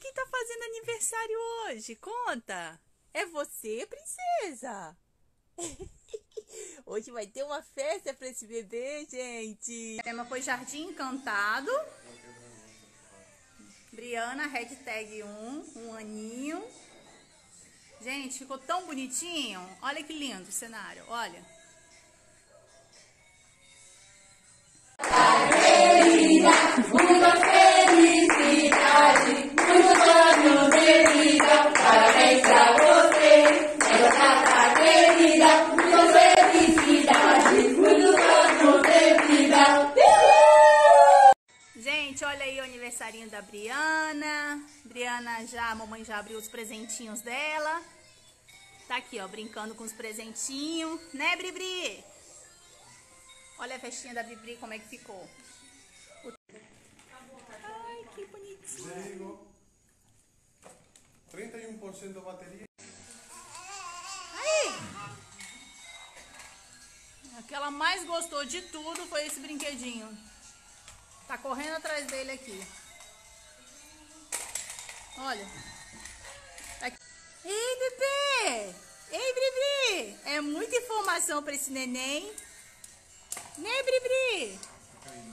quem tá fazendo aniversário hoje? Conta. É você, princesa? Hoje vai ter uma festa pra esse bebê, gente. O tema foi Jardim Encantado. Briana, hashtag 1 aninho. Gente, ficou tão bonitinho. Olha que lindo o cenário, olha. Muita felicidade, muitos anos de vida, parabéns pra você, nessa data querida, muita felicidade, muitos anos de vida. Gente, olha aí o aniversarinho da Briana. Briana a mamãe já abriu os presentinhos dela. Tá aqui, ó, brincando com os presentinhos, né, Bribri? Olha a festinha da Bribri, como é que ficou. Ai, que bonitinho. 31% bateria. Aí! O que ela mais gostou de tudo foi esse brinquedinho. Tá correndo atrás dele aqui. Olha. Aqui. Ei, bebê! Ei, Bribri! É muita informação pra esse neném. Né, Bribri?